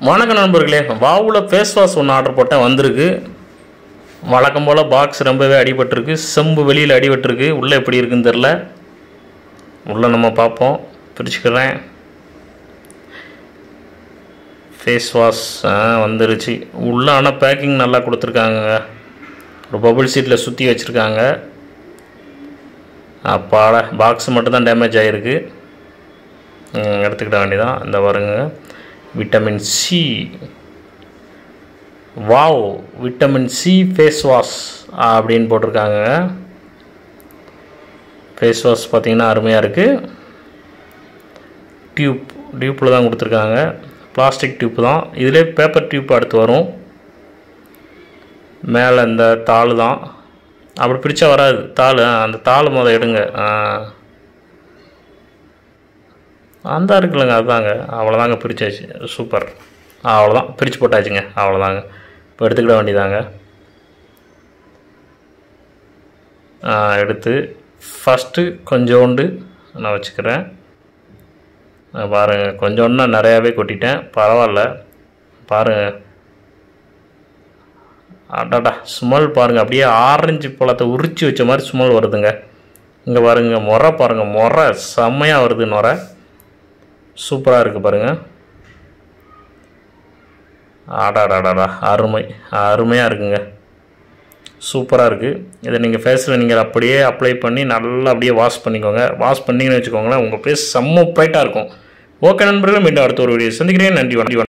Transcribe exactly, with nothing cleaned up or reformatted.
வணக்கம் நண்பர்களே, வாவுல ஃபேஸ் வாஷ் ஒன்று ஆர்டர் போட்டேன், வந்திருக்கு. வழக்கம் போல் பாக்ஸ் ரொம்பவே அடிபட்டிருக்கு, செம்பு வெளியில் அடிபட்டிருக்கு. உள்ளே எப்படி இருக்குன்னு தெரில, உள்ளே நம்ம பார்ப்போம். பிரிச்சுக்கிறேன். ஃபேஸ் வாஷ் வந்துருச்சு உள்ளே. ஆனால் பேக்கிங் நல்லா கொடுத்துருக்காங்க. ஒரு பபுள் சீட்டில் சுற்றி வச்சுருக்காங்க. அப்பாடா, பாக்ஸ் மட்டும்தான் டேமேஜ் ஆகிருக்கு. எடுத்துக்கிட வேண்டியதான். இந்த பாருங்க, vitamin C. Wow, vitamin C face wash அப்படின்னு போட்டிருக்காங்க. ஃபேஸ் வாஷ் பார்த்திங்கன்னா அருமையாக இருக்குது. டியூப் டியூப்பில் தான் கொடுத்துருக்காங்க. பிளாஸ்டிக் டியூப் தான். இதிலே பேப்பர் டியூப் அடுத்து வரும். மேலே இந்த தாள் தான். அப்படி பிரித்தா வராது தாள். அந்த தாள் முதல் எடுங்க. அந்த இருக்குல்லங்க, அதுதாங்க. அவ்வளோதாங்க, பிரிச்சாச்சு. சூப்பர். அவ்வளோதான், பிரித்து போட்டாச்சுங்க. அவ்வளோதாங்க. இப்போ எடுத்துக்கிட வேண்டியதாங்க. எடுத்து ஃபஸ்ட்டு கொஞ்சோண்டு நான் வச்சுக்கிறேன். பாருங்கள், கொஞ்சோன்னா நிறையாவே கொட்டிட்டேன். பரவாயில்ல, பாருங்கள். அடாடா, ஸ்மெல் பாருங்கள். அப்படியே ஆரஞ்சு பழத்தை உரித்து வச்ச மாதிரி ஸ்மெல் வருதுங்க. இங்கே பாருங்கள், முறை பாருங்கள், முறை செம்மையாக வருது. நுரை சூப்பராக இருக்குது பாருங்கள். ஆடாடாடாடா, அருமை அருமையாக இருக்குங்க. சூப்பராக இருக்குது. இதை நீங்கள் ஃபேஸில் நீங்கள் அப்படியே அப்ளை பண்ணி நல்லா அப்படியே வாஷ் பண்ணிக்கோங்க. வாஷ் பண்ணிங்கன்னு வச்சுக்கோங்களேன், உங்கள் ஃபேஸ் செம்ம பிரைட்டாக இருக்கும். ஓகே நண்பர்களே, மீண்டும் அடுத்த ஒரு வீடியோ சந்திக்கிறேன். நன்றி.